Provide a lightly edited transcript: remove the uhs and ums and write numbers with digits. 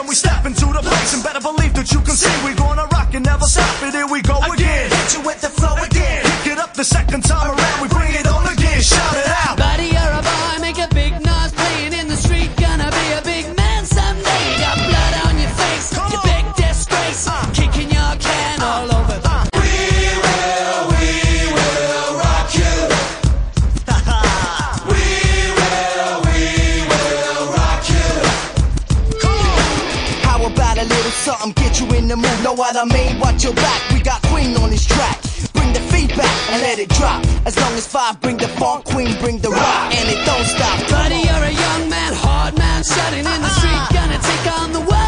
we step into the place, and better believe that you can see we gonna rock and never stop it. Here we go again. Hit you with the flow again. Pick it up the second time around, we bring it on again. Shout it out. Buddy, you're a boy, make a big noise playing in the street. Gonna be a big man someday. You got blood on your face, you big disgrace, kicking your can all over the We will rock you. We will rock you. Come on. How about a little something, get you in the mood? Know what I mean? Watch your back, we got Queen on this track. Bring the feedback and let it drop. As long as 5 bring the funk, Queen bring the rock, and it don't stop. Buddy, you're a young man, hard man, shouting in the street. Gonna take on the world.